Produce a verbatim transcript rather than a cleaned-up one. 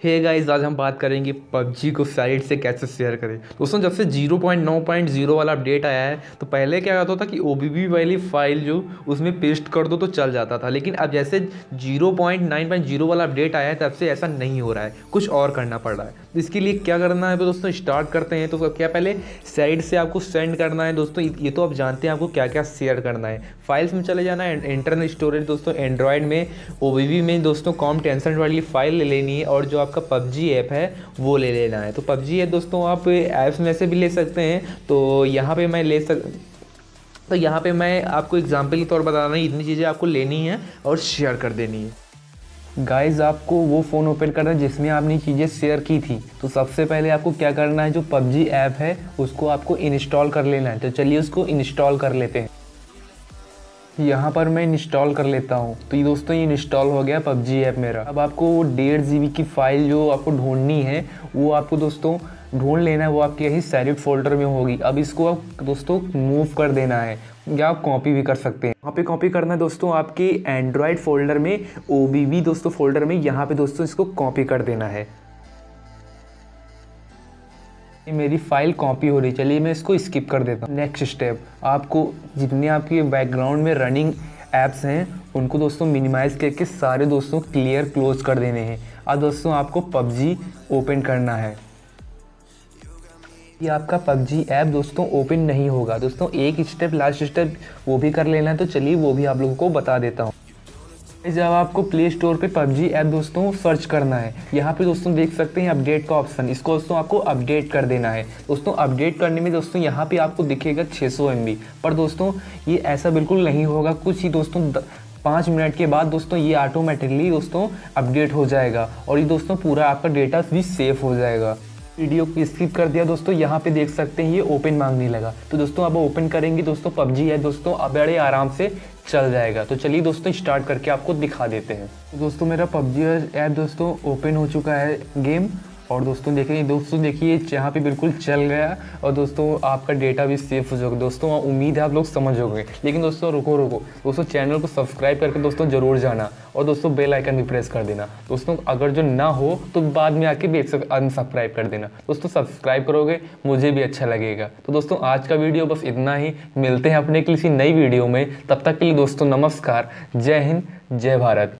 Hey guys, आज हम बात करेंगे पबजी को साइड से कैसे शेयर करें। दोस्तों, जब से zero point nine point zero वाला अपडेट आया है तो पहले क्या होता था कि ओबीबी वाली फाइल जो उसमें पेस्ट कर दो तो चल जाता था, लेकिन अब जैसे zero point nine point zero वाला अपडेट आया है तब से ऐसा नहीं हो रहा है, कुछ और करना पड़ रहा है। तो इसके लिए क्या करना है दोस्तों, स्टार्ट करते हैं। तो क्या पहले साइड से आपको सेंड करना है दोस्तों, ये तो आप जानते हैं आपको क्या क्या शेयर करना है। फाइल्स में चले जाना है, इंटरनल स्टोरेज दोस्तों एंड्रॉयड में ओबीबी में दोस्तों कॉम टेंसेंट वाली फाइल ले लेनी है और जो आपका पबजी ऐप है वो ले लेना है। तो पबजी ऐप दोस्तों आप ऐप्स में से भी ले सकते हैं, तो यहाँ पे मैं ले सक तो यहाँ पे मैं आपको एग्जांपल के तौर पर बता रहा हूँ, इतनी चीज़ें आपको लेनी है और शेयर कर देनी है। गाइस, आपको वो फ़ोन ओपन करना है जिसमें आपने चीज़ें शेयर की थी। तो सबसे पहले आपको क्या करना है, जो पबजी ऐप है उसको आपको इंस्टॉल कर लेना है। तो चलिए उसको इंस्टॉल कर लेते हैं। यहाँ पर मैं इंस्टॉल कर लेता हूँ। तो ये दोस्तों ये इंस्टॉल हो गया पबजी ऐप मेरा। अब आपको डेढ़ जी बी की फ़ाइल जो आपको ढूंढनी है वो आपको दोस्तों ढूंढ लेना है, वो आपके यही सेलेक्ट फोल्डर में होगी। अब इसको आप दोस्तों मूव कर देना है या आप कॉपी भी कर सकते हैं। यहाँ पे कॉपी करना है दोस्तों आपके एंड्रॉयड फोल्डर में, ओबीबी दोस्तों फोल्डर में, यहाँ पे दोस्तों इसको कॉपी कर देना है। मेरी फाइल कॉपी हो रही, चलिए मैं इसको स्किप कर देता हूँ। नेक्स्ट स्टेप, आपको जितने आपके बैकग्राउंड में रनिंग ऐप्स हैं उनको दोस्तों मिनिमाइज़ करके सारे दोस्तों क्लियर क्लोज कर देने हैं। अब दोस्तों आपको पबजी ओपन करना है। ये आपका पबजी ऐप दोस्तों ओपन नहीं होगा। दोस्तों एक स्टेप लास्ट स्टेप वो भी कर लेना है, तो चलिए वो भी आप लोगों को बता देता हूँ। जब आपको प्ले स्टोर पे पबजी ऐप दोस्तों सर्च करना है, यहाँ पे दोस्तों देख सकते हैं अपडेट का ऑप्शन, इसको दोस्तों आपको अपडेट कर देना है। दोस्तों अपडेट करने में दोस्तों यहाँ पे आपको दिखेगा छः सौ एम बी, पर दोस्तों ये ऐसा बिल्कुल नहीं होगा। कुछ ही दोस्तों पाँच मिनट के बाद दोस्तों ये ऑटोमेटिकली दोस्तों अपडेट हो जाएगा और ये दोस्तों पूरा आपका डेटा भी सेफ हो जाएगा। वीडियो को स्किप कर दिया दोस्तों, यहाँ पे देख सकते हैं ये ओपन मांगने लगा। तो दोस्तों अब ओपन करेंगे दोस्तों पबजी है दोस्तों अब बड़े आराम से चल जाएगा। तो चलिए दोस्तों स्टार्ट करके आपको दिखा देते हैं। तो दोस्तों मेरा पबजी ऐप दोस्तों ओपन हो चुका है गेम, और दोस्तों देखिए दोस्तों देखिए यहाँ पे बिल्कुल चल गया और दोस्तों आपका डेटा भी सेफ हो जाएगा। दोस्तों उम्मीद है आप लोग समझ होंगे, लेकिन दोस्तों रुको रुको दोस्तों चैनल को सब्सक्राइब करके दोस्तों ज़रूर जाना और दोस्तों बेल आइकन भी प्रेस कर देना। दोस्तों अगर जो ना हो तो बाद में आके भी अनसब्सक्राइब कर देना। दोस्तों सब्सक्राइब करोगे मुझे भी अच्छा लगेगा। तो दोस्तों आज का वीडियो बस इतना ही, मिलते हैं अपने किसी नई वीडियो में। तब तक के लिए दोस्तों नमस्कार, जय हिंद, जय भारत।